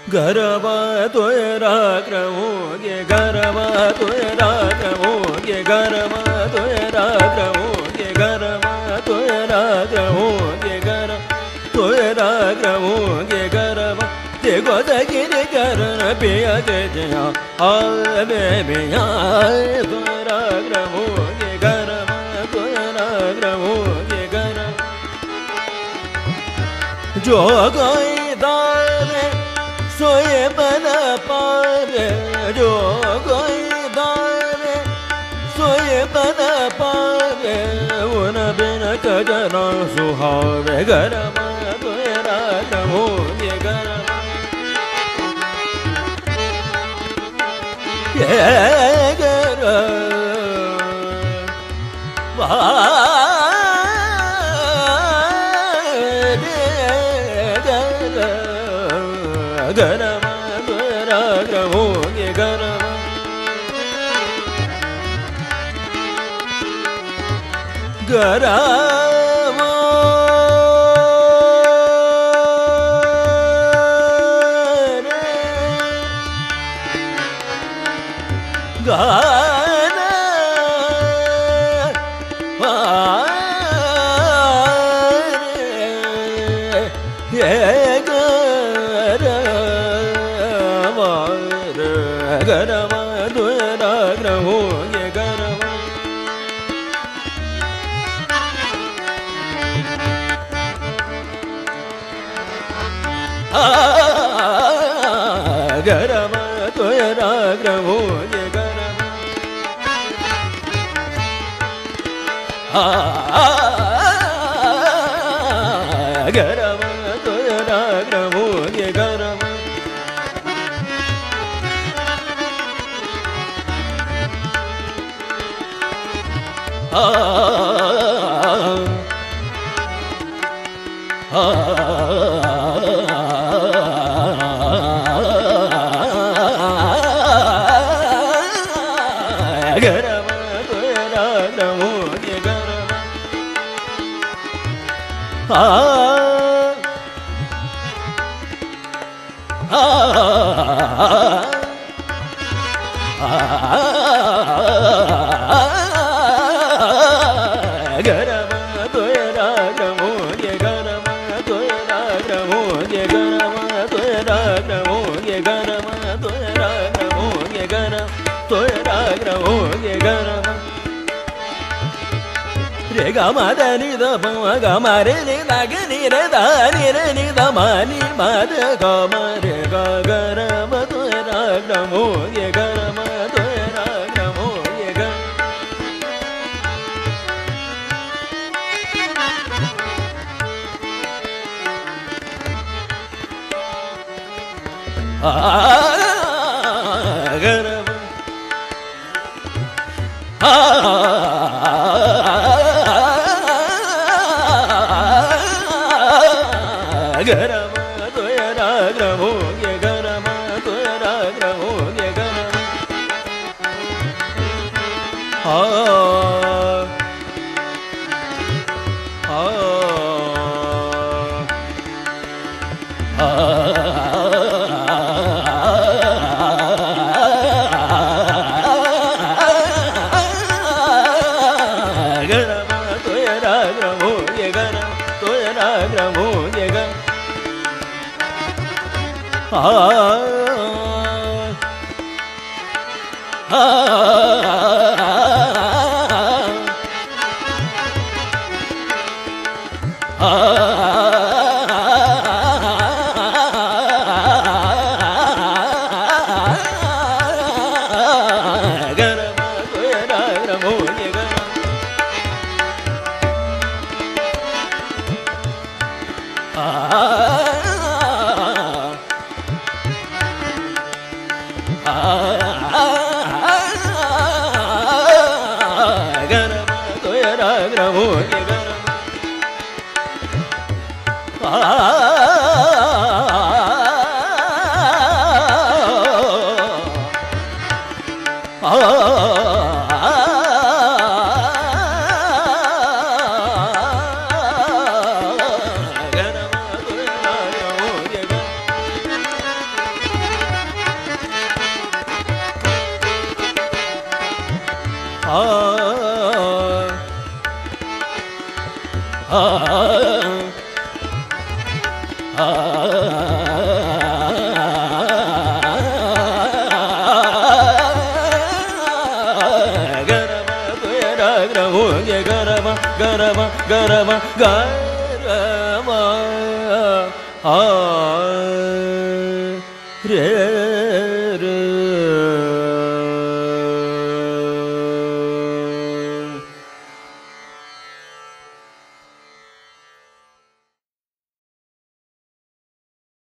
ಗರವ ತೊಯರಾಗ್ರಮೋಗೆ ಗರವ ತೊಯರಾಗ್ರಮೋಗೆ ಗರವ ತೊಯರಾಗ್ರಮೋಗೆ ಗರವ ತೊಯರಾಗ್ರಮೋಗೆ ಗರ ತೊಯರಾಗ್ರಮೋಗೆ ಗರವ ತೆಗೊದಗಿರಿ ಗರನ ಬೇಯಜಯ ಆವೆ ಬೇಯ ತೊಯರಾಗ್ರಮೋಗೆ ಗರವ ತೊಯರಾಗ್ರಮೋಗೆ ಗರ ಜೋಗೈದಾನೆ सोए बन पावे जो कोई दाने सोए बन पावे उन बिन कजना सुहावे गरम तेरा नमो ये गरम ये गरम गरम गरम गरम गरम द्वराग्रम ये गरम गरम द्वराग्रम ये गरम गरम द्वराग्रम ये गरम गरम द्वराग्रम ये गरम गरम द्वराग्रम ये गरम द्वराग्रम ये गरम द्वराग्रम ये गरम द्वराग्रम ये गरम द्वराग्रम ये गरम रे ग म द नि द प म ग म रे नि द ग नि रे द नि रे नि द म नि म द ग म रे ग गरम द्वराग्रम ये गरम द्वराग्रम ये गरम गरम गरम द्वराग्रम ये गरम द्वराग्रम ये गरम गरम द्वराग्रम ये गरम द्वराग्रम ये गरम गरम द्वराग्रम ये गरम re